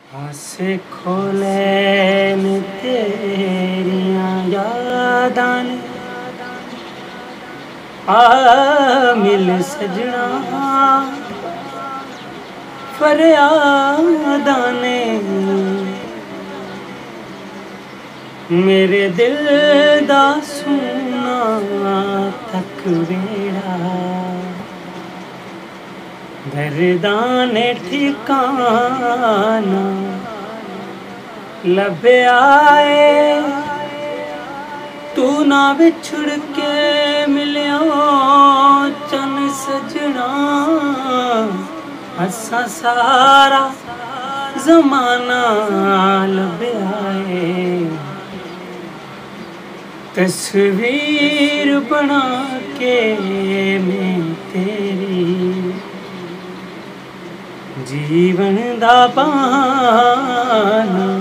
हासे खोले न तेरिया यादां ने आ मिल सजना फरियादां ने मेरे दिल दा सुना तक वेड़ा दर्दां ने ठिकाना लभ्या है तू ना विछड़ के मिलिया चन सजना असा सारा ज़माना लभ्या है तस्वीर बना के मैं तेरी जीवन दा बहाना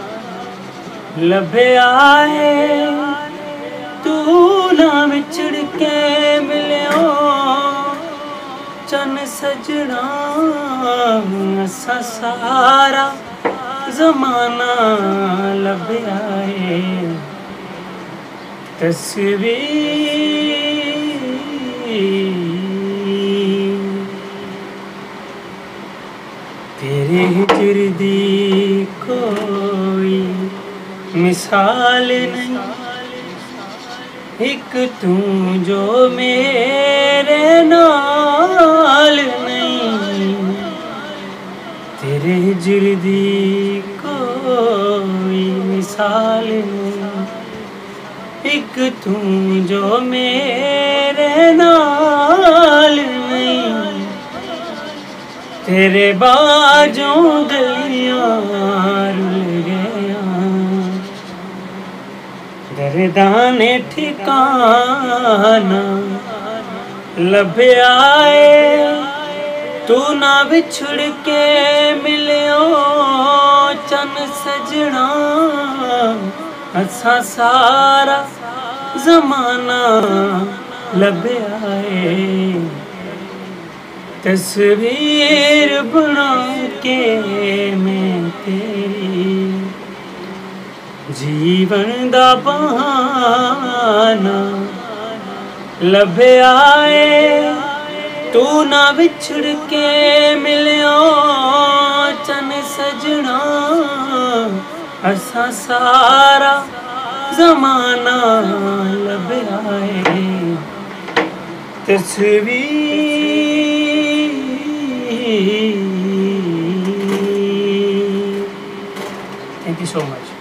लभ्या है तू ना विछड़ के मिलियो चन सजना असा सारा ज़माना लभ्या है तस्वीर तेरे हिजर दी कोई मिसाल नहीं एक तू जो मेरे नाल नहीं तेरे हिजर दी कोई मिसाल नहीं एक तू जो मेरे नाल नहीं तेरे बाजों गलियां रुल गया दर्दां ने ठिकाना लभ्या है तू ना विछड़ के मिलियो चन सजना असा सारा ज़माना लभ्या है तस्वीर बना के मैं तेरी जीवन दा बहाना लभ्या है तू ना विछड़ के मिलियो चन सजना असा सारा ज़माना लभ्या है तस्वीर Thank you so much.